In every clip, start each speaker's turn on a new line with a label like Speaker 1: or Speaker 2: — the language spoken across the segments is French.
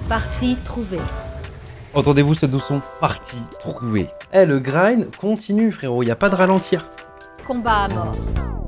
Speaker 1: Partie trouvée.
Speaker 2: Entendez-vous ce doux son? Partie trouvée. Eh, le grind continue, frérot, y a pas de ralentir.
Speaker 1: Combat à mort.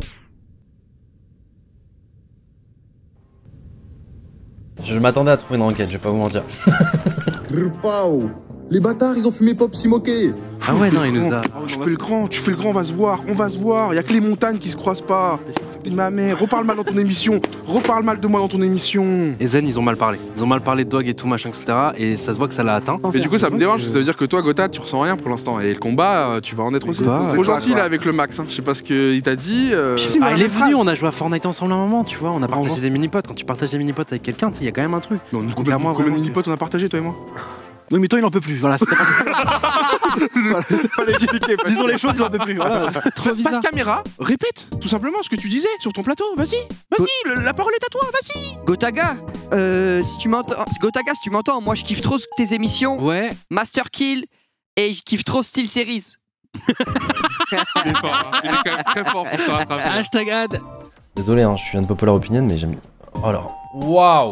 Speaker 2: Je m'attendais à trouver une enquête, je vais pas vous mentir.
Speaker 3: Pau. Les bâtards, ils ont fumé Pop Simoké.
Speaker 2: Ah ouais, non, il nous a...
Speaker 4: Tu fais le grand, on va se voir. Y'a que les montagnes qui se croisent pas. Ma mère, reparle mal dans ton émission. Reparle mal de moi dans ton émission.
Speaker 5: Et Zen, ils ont mal parlé. Ils ont mal parlé de Dog et tout, machin, etc. Et ça se voit que ça l'a atteint.
Speaker 4: Mais du coup, ça me dérange, parce que ça veut dire que toi, Gotha, tu ressens rien pour l'instant. Et le combat, tu vas en être aussi. Trop gentil là avec le Max, hein. Je sais pas ce qu'il t'a dit.
Speaker 5: Ah, il est venu, on a joué à Fortnite ensemble un moment, tu vois. On a partagé des mini-potes. Quand tu partages des mini-potes avec quelqu'un, il y a quand même un truc.
Speaker 4: Non, combien de mini-potes on a partagé, toi et moi?
Speaker 6: Oui, mais toi, il en peut plus. Voilà, voilà.
Speaker 4: Fallait expliquer.
Speaker 6: Disons les choses, il en peut plus. Voilà.
Speaker 4: Passe caméra, répète tout simplement ce que tu disais sur ton plateau. Vas-y, la parole est à toi, vas-y.
Speaker 7: Gotaga, si tu m'entends, moi je kiffe trop tes émissions.
Speaker 5: Ouais.
Speaker 7: Master Kill et je kiffe trop Steel Series.
Speaker 4: Il est fort, hein. Il est quand même très fort pour se rattraper.
Speaker 5: Hashtag ad.
Speaker 2: Désolé, hein, je suis un popular opinion, mais j'aime... Oh alors... Waouh.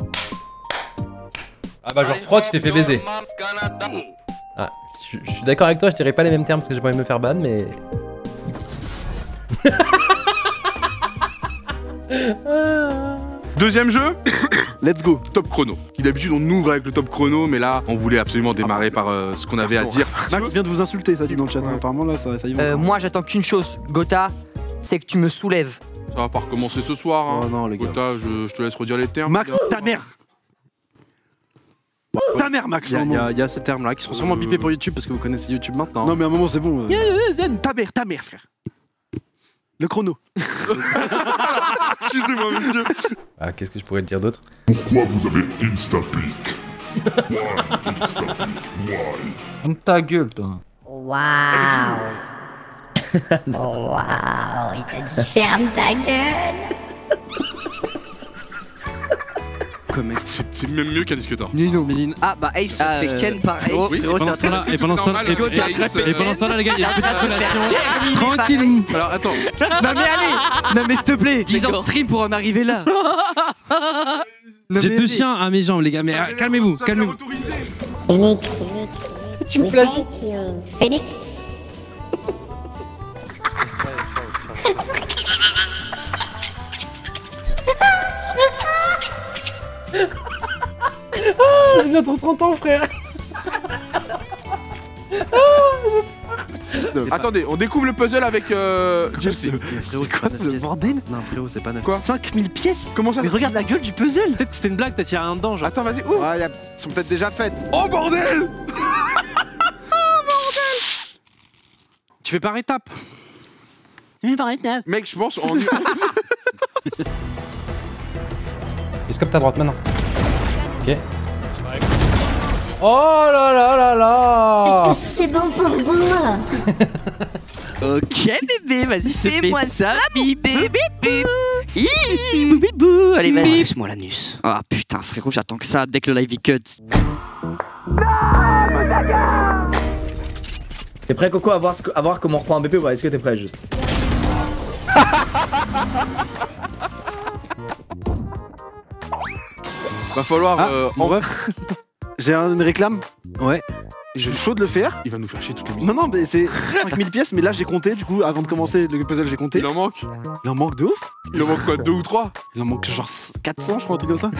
Speaker 2: Ah bah genre 3, tu t'es fait baiser. Ah, je suis d'accord avec toi, je dirais pas les mêmes termes parce que j'ai pas envie de me faire ban, mais...
Speaker 4: Deuxième jeu, let's go, top chrono. Qui d'habitude on ouvre avec le top chrono, mais là on voulait absolument démarrer par ce qu'on avait à dire.
Speaker 6: Max vient de vous insulter, ça dit dans le chat. Apparemment là, ça y va.
Speaker 7: Moi j'attends qu'une chose, Gotha, c'est que tu me soulèves.
Speaker 4: Ça va pas recommencer ce soir, hein.
Speaker 6: Oh non les gars.
Speaker 4: Gotha, je te laisse redire les termes.
Speaker 6: Max, ta mère. Ta mère, Max.
Speaker 5: Il y a ces termes-là qui seront sûrement bipés pour YouTube parce que vous connaissez YouTube maintenant.
Speaker 6: Non mais à un moment c'est bon. Zen, ta mère, frère. Le chrono.
Speaker 4: Excusez-moi, monsieur.
Speaker 2: Ah, qu'est-ce que je pourrais te dire d'autre?
Speaker 8: Pourquoi vous avez Instapeak? Why Instapeak? Why?
Speaker 9: Ferme ta gueule, toi.
Speaker 1: Waouh. Waouh, il t'a dit ferme ta gueule.
Speaker 4: C'est même mieux qu'un discuteur.
Speaker 7: Méline. Ah bah Ace se fait Ken par Ace.
Speaker 4: Oui,
Speaker 5: Pendant ce temps-là, et pendant ce temps-là, les gars, il y a une petite relation.
Speaker 4: Tranquille. Alors attends.
Speaker 7: Non mais allez. Non mais s'il te plaît. 10 ans de stream pour en arriver là.
Speaker 5: J'ai 2 chiens à mes jambes, les gars, mais calmez-vous.
Speaker 1: Phoenix.
Speaker 2: Tu me plagies.
Speaker 1: Phoenix.
Speaker 2: Oh, j'ai bientôt 30 ans, frère.
Speaker 4: Attendez, on découvre le puzzle avec Chelsea.
Speaker 6: C'est quoi ce bordel?
Speaker 5: Non, frérot, c'est pas net.
Speaker 4: Quoi?
Speaker 6: 5000 pièces?
Speaker 4: Comment ça?
Speaker 6: Mais regarde la gueule du puzzle.
Speaker 5: Peut-être que c'était une blague, t'as tiré un dedans, genre.
Speaker 4: Attends, vas-y, ouvre.
Speaker 3: Ouais, elles sont peut-être déjà faites.
Speaker 4: Oh bordel!
Speaker 5: Tu fais par étapes.
Speaker 4: Mec, je pense on
Speaker 2: Escope ta droite maintenant. Ok. Oh là là là là.
Speaker 1: C'est bon pour moi.
Speaker 7: Ok bébé, vas-y fais-moi ça, bébé. Allez vas-y, lâche-moi l'anus. Ah putain frérot, j'attends que ça dès que le live est cut.
Speaker 9: T'es prêt, Coco, à voir comment on reprend un BP ou pas? Est-ce que t'es prêt, juste?
Speaker 4: va falloir
Speaker 6: Mon ref, j'ai une réclame.
Speaker 5: Ouais.
Speaker 6: Je suis chaud de le faire.
Speaker 4: Il va nous faire chier toutes les minutes.
Speaker 6: Non, mais c'est 5000 pièces, mais là j'ai compté, du coup, avant de commencer le puzzle, j'ai compté.
Speaker 4: Il en manque.
Speaker 6: Il en manque de ouf.
Speaker 4: Il en manque quoi, 2 ou 3?
Speaker 6: Il en manque genre 400, je crois, un truc comme ça.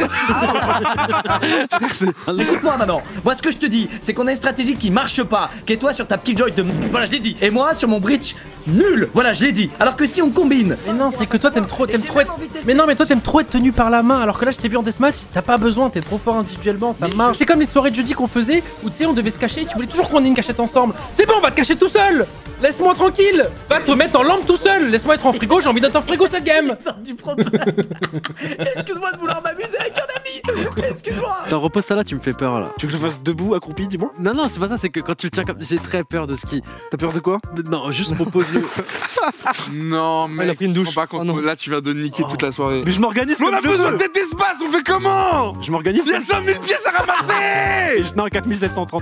Speaker 9: Écoute-moi maintenant. Moi, ce que je te dis, c'est qu'on a une stratégie qui marche pas. Qu'est toi sur ta petite joint de... Voilà, je l'ai dit. Et moi, sur mon bridge, nul. Voilà, je l'ai dit. Alors que si on combine...
Speaker 2: Mais non, c'est que toi t'aimes trop être... Mais non, mais toi t'aimes trop être tenu par la main. Alors que là, je t'ai vu en deathmatch, t'as pas besoin, t'es trop fort individuellement, ça marche. C'est comme les soirées de jeudi qu'on faisait, où tu sais, on devait se cacher, tu voulais toujours qu'on ait une cachette ensemble. C'est bon, on va te cacher tout seul. Laisse-moi tranquille. Va te mettre en lampe tout seul. Laisse-moi être en frigo, j'ai envie d'être en frigo cette game.
Speaker 9: du problème. Excuse-moi de vouloir m'amuser avec un ami. Excuse-moi.
Speaker 5: Attends, repose ça là, tu me fais peur là.
Speaker 6: Tu veux que je fasse debout, accroupi, dis-moi?
Speaker 5: Non, c'est pas ça, c'est que quand tu le tiens comme. J'ai très peur de ce qui.
Speaker 6: T'as peur de quoi?
Speaker 5: Non, juste propose-le.
Speaker 4: Non, mais
Speaker 6: il a pris une douche.
Speaker 4: Pas compte. Là, tu viens de niquer toute la soirée.
Speaker 6: Mais je m'organise.
Speaker 4: Mais on a besoin de cet espace, on fait comment?
Speaker 6: Je m'organise.
Speaker 4: Il y a 5000 pièces à ramasser.
Speaker 6: Non, 4730.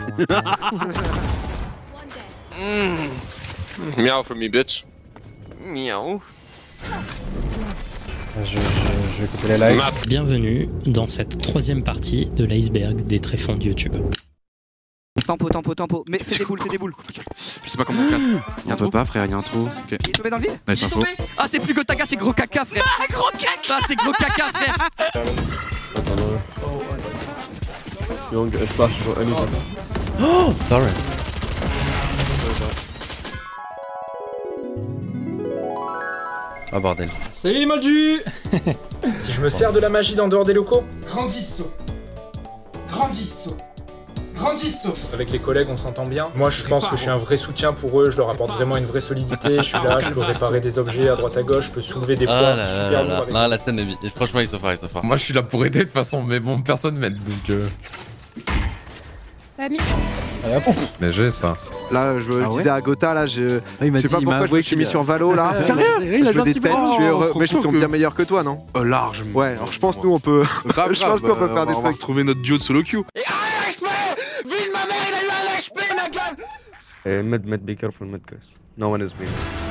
Speaker 10: Meow for me, bitch.
Speaker 7: Miaou.
Speaker 10: Je vais couper les likes.
Speaker 11: Bienvenue dans cette troisième partie de l'iceberg des tréfonds de YouTube.
Speaker 7: Tempo. Mais fais des boules.
Speaker 5: Je sais pas comment on casse. Y'a un trou pas, frère, y'a un trou. Ok.
Speaker 7: Il est tombé dans le vide.
Speaker 5: Nice info.
Speaker 7: Ah, c'est plus Gotaga, c'est gros caca, frère. Ah, gros caca. Ah, c'est gros caca, frère.
Speaker 10: Oh, sorry. Oh bordel.
Speaker 12: Salut Moldu. Si je me sers de la magie en dehors des locaux, grandissons. Avec les collègues, on s'entend bien. Moi, je pense que je suis un vrai soutien pour eux. Je leur apporte vraiment une vraie solidité. Je suis là, je peux réparer des objets à droite à gauche, je peux soulever des poids super lourds. Avec...
Speaker 10: Non, la scène est... Franchement, ils sont forts, Moi, je suis là pour aider de toute façon, mais bon, personne m'aide, donc... Mais j'ai ça.
Speaker 13: Là, je le disais à Gotha, là, je sais pas pourquoi je me suis mis sur Valo, là.
Speaker 2: Sérieux?
Speaker 13: Je me déteste, je suis heureux. Mais je suis bien meilleur que toi, non?
Speaker 4: Largement.
Speaker 13: Ouais, alors je pense nous on peut... Je pense qu'on peut faire des
Speaker 4: trucs. On va trouver notre duo de solo queue.
Speaker 10: Mid, be careful, mid, guys. No one is being.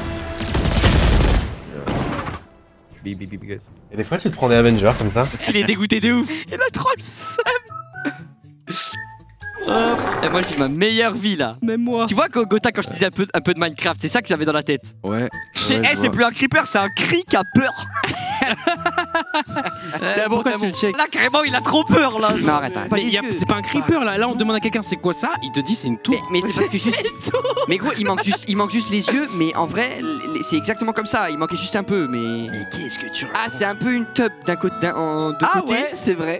Speaker 10: Be, guys. Et des fois, tu te prends des Avengers comme ça.
Speaker 7: Il est dégoûté de ouf. Il a trop le seum. Et moi, je vis ma meilleure vie là. Même moi. Tu vois, Gotha, quand je te disais un peu de Minecraft, c'est ça que j'avais dans la tête.
Speaker 5: Ouais.
Speaker 7: C'est plus un creeper, c'est un cri qui a peur.
Speaker 5: Pourquoi tu le check?
Speaker 7: Là, carrément, il a trop peur là. Non, arrête.
Speaker 5: C'est pas un creeper là. Là, on demande à quelqu'un c'est quoi ça? Il te dit c'est une tour.
Speaker 7: Mais c'est parce que juste. Mais gros, il manque juste les yeux. Mais en vrai, c'est exactement comme ça. Il manquait juste un peu. Mais
Speaker 5: qu'est-ce que tu racontes?
Speaker 7: Ah, c'est un peu une tub d'un côté. De côté. Ouais, c'est vrai.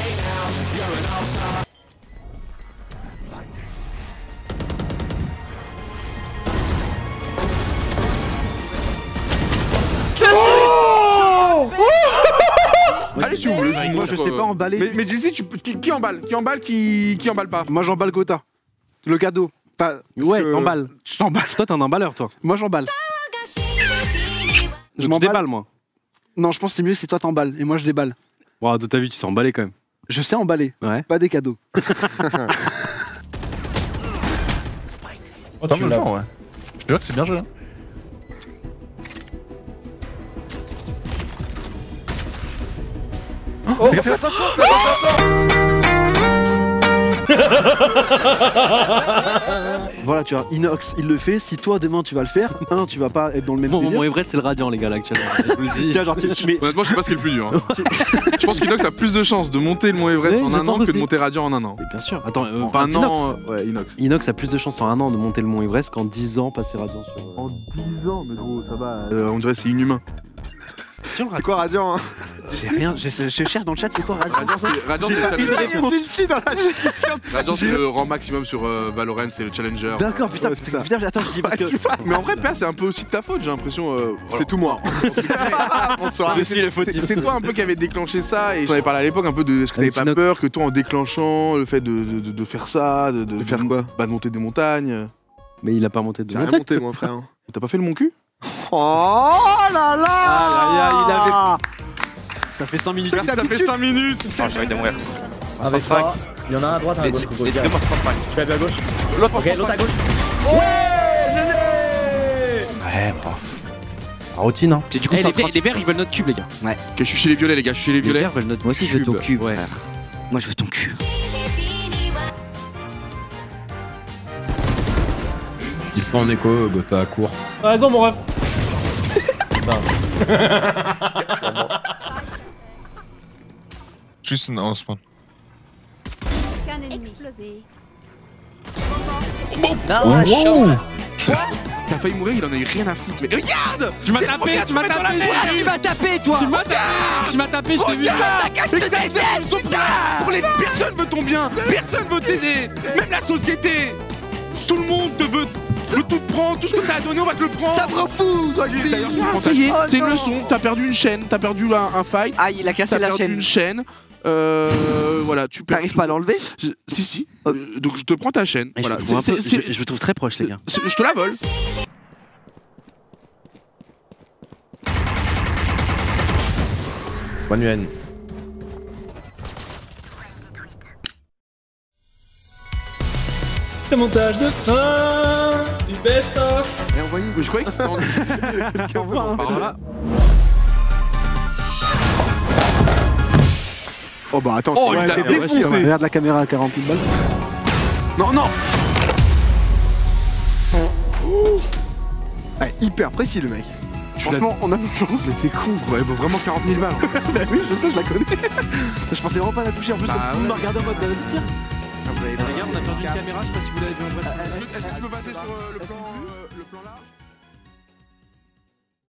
Speaker 4: Allez, si vous voulez.
Speaker 6: Moi, je sais pas emballer.
Speaker 4: Mais Jesse, qui emballe? Qui emballe pas?
Speaker 6: Moi, j'emballe Gotha. Le cadeau.
Speaker 5: Ouais, emballe.
Speaker 6: Je t'emballe.
Speaker 5: Toi, t'es un emballeur, toi.
Speaker 6: Moi, j'emballe.
Speaker 5: Je déballe, moi.
Speaker 6: Non, je pense que c'est mieux si toi t'emballes et moi je déballe.
Speaker 5: Wow, de ta vie, tu sais emballer quand même.
Speaker 6: Je sais emballer.
Speaker 5: Ouais.
Speaker 6: Pas des cadeaux.
Speaker 14: Oh, tu l'as, ouais. Je te jure que c'est bien joué. Hein.
Speaker 6: Oh, fais attention, Voilà, tu vois, Inox, il le fait. Si toi demain tu vas le faire, tu vas pas être dans le même délire.
Speaker 5: Mon Everest, c'est le radiant, les gars, là, actuellement. Je vous le dis.
Speaker 4: Tiens, genre, honnêtement, je sais pas ce qui est le plus dur. Hein. Je pense qu'Inox a plus de chances de monter le Mont Everest en un an que de monter Radiant en un an.
Speaker 5: Mais bien sûr. Attends,
Speaker 4: pas un an. Ouais, Inox.
Speaker 5: Inox a plus de chances en un an de monter le Mont Everest qu'en 10 ans passer Radiant sur.
Speaker 4: En 10 ans, mais gros, ça va. On dirait c'est inhumain.
Speaker 13: C'est quoi Radiant hein?
Speaker 6: J'ai rien, je cherche dans le chat, c'est quoi Radiant?
Speaker 4: Radiant,
Speaker 13: c'est dans la discussion.
Speaker 4: Radiant, c'est le rang maximum sur Valorant, c'est le challenger.
Speaker 6: D'accord, putain, attends, je dis parce que.
Speaker 4: Mais en vrai, Père, c'est un peu aussi de ta faute, j'ai l'impression.
Speaker 13: C'est tout moi.
Speaker 4: Bonsoir. C'est toi un peu qui avait déclenché ça, et j'en avais parlé à l'époque un peu de est-ce que t'avais pas peur que toi en déclenchant le fait de faire ça, de
Speaker 13: faire quoi?
Speaker 4: Bah, de monter des montagnes.
Speaker 5: Mais il a pas monté de
Speaker 13: montagnes. J'ai monté, moi, frère.
Speaker 4: T'as pas fait le Mont Cul?
Speaker 13: Oh là là!
Speaker 6: Il avait... Ça fait 5 minutes.
Speaker 4: Ça fait 5 minutes.
Speaker 14: Oh, j'ai envie de mourir.
Speaker 9: Avec toi, il y en a un à droite, un à gauche. Tu vas à gauche? Ok, l'autre à gauche.
Speaker 2: Ouais, GG.
Speaker 10: Ouais, bon. Routine, hein.
Speaker 5: Du coup, les verts, ils veulent notre cube, les gars.
Speaker 7: Ouais.
Speaker 4: Ok, je suis chez les violets, les gars, je suis chez les violets.
Speaker 5: Les verts veulent notre
Speaker 7: Moi aussi, je veux ton cube,
Speaker 5: ouais.
Speaker 7: frère. Moi, je veux ton cube.
Speaker 10: Ils sont en écho, Gotha à court.
Speaker 2: T'as raison, mon ref.
Speaker 14: Juste en spawn.
Speaker 15: Explosé.
Speaker 4: T'as failli mourir, il en a eu rien à foutre. Mais regarde!
Speaker 5: Tu m'as tapé,
Speaker 7: Tu m'as tapé, toi!
Speaker 5: Tu m'as tapé, je t'ai vu!
Speaker 4: Personne veut ton bien! Personne veut t'aider! Même la société! Tout le monde te veut tout prendre, tout ce que t'as donné, on va te le prendre!
Speaker 13: Ça me rend fou,
Speaker 4: D'ailleurs, ça y est, c'est une leçon, t'as perdu une chaîne, t'as perdu un fight.
Speaker 7: Ah, il a cassé la chaîne.
Speaker 4: T'as perdu une chaîne. Voilà, tu
Speaker 13: t'arrives pas à l'enlever?
Speaker 4: Si. Donc je te prends ta chaîne. Voilà.
Speaker 5: Je vous trouve très proche, les gars.
Speaker 4: Je te la vole.
Speaker 10: Bonne nuit.
Speaker 2: C'est montage de fin du best-of.
Speaker 4: Et envoyez. Je croyais que c'était en...
Speaker 5: Par là.
Speaker 4: Oh bah attends,
Speaker 10: Oh, il a
Speaker 4: t'es
Speaker 10: défoncé.
Speaker 4: défoncé.
Speaker 6: Regarde la caméra à 48 balles.
Speaker 4: Non, non. Hyper précis le mec. Franchement, on a de chance. C'était con quoi, il vaut vraiment 40 000 balles.
Speaker 6: Bah oui, je sais, je la connais. Je pensais vraiment pas la toucher. En plus,
Speaker 4: Bah
Speaker 6: tout le monde
Speaker 4: ouais.
Speaker 6: m'a regardé en mode bah vas-y, tire.
Speaker 2: Regarde, on a perdu une caméra, je sais pas si vous l'avez vu en vrai.
Speaker 4: Est-ce que tu peux passer sur le plan large?